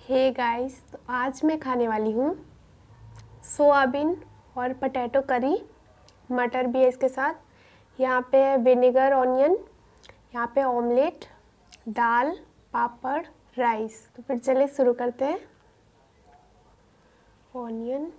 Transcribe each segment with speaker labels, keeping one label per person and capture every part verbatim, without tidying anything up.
Speaker 1: Hey guys, तो आज मैं खाने वाली हूँ सोयाबीन और पटेटो करी। मटर भी है इसके साथ। यहाँ पे है विनेगर ऑनियन, यहाँ पे ऑमलेट, दाल, पापड़, राइस। तो फिर चलिए शुरू करते हैं। ऑनियन,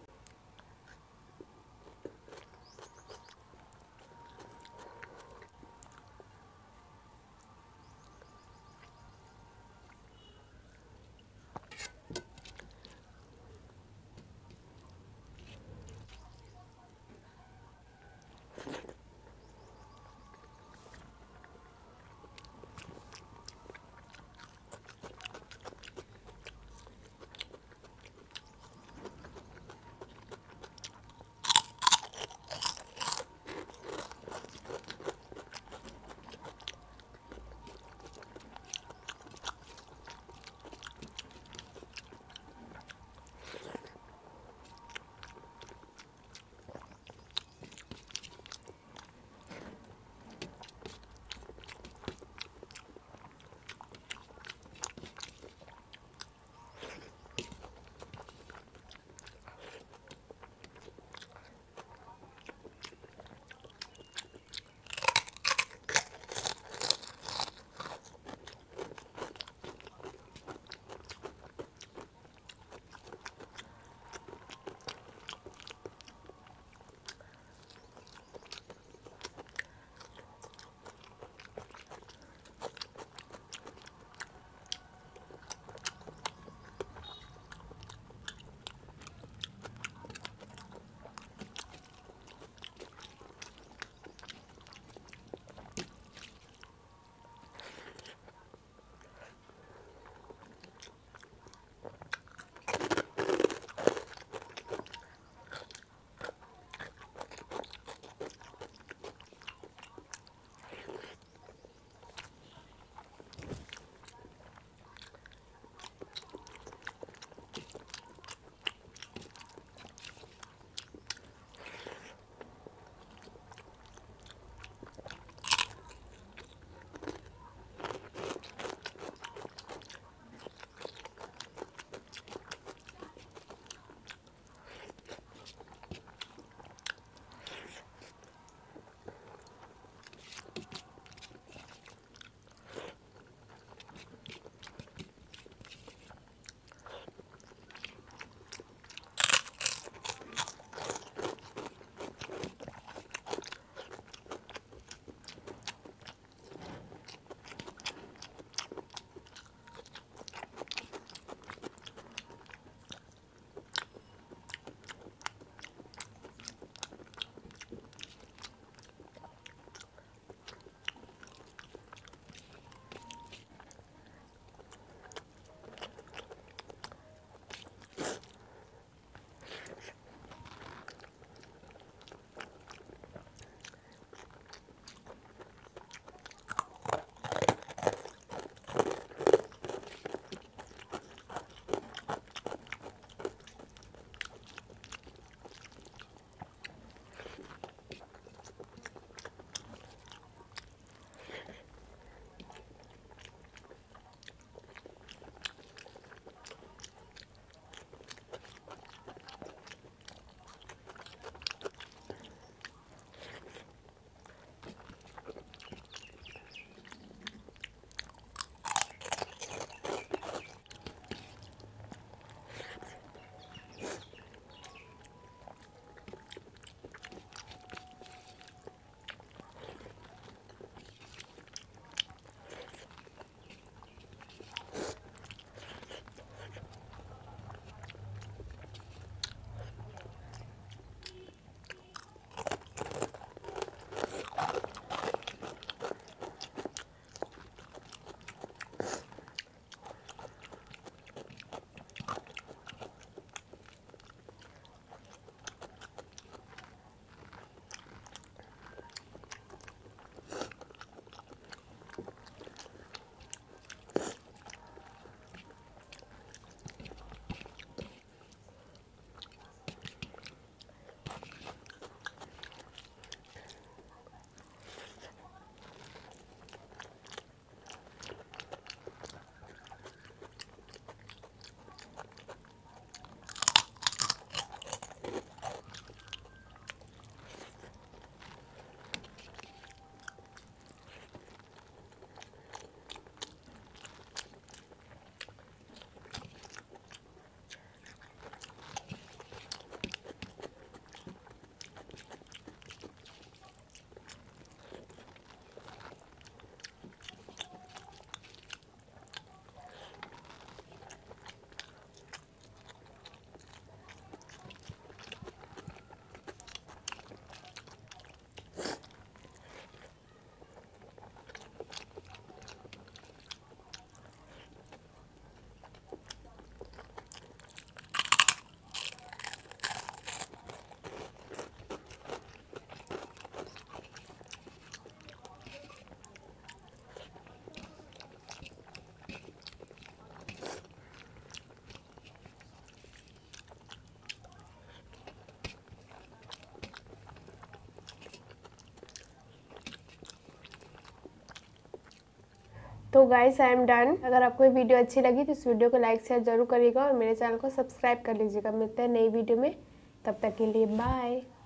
Speaker 1: तो गाइस आई एम डन। अगर आपको ये वीडियो अच्छी लगी तो इस वीडियो को लाइक शेयर जरूर करिएगा और मेरे चैनल को सब्सक्राइब कर लीजिएगा। मिलते हैं नई वीडियो में, तब तक के लिए बाय।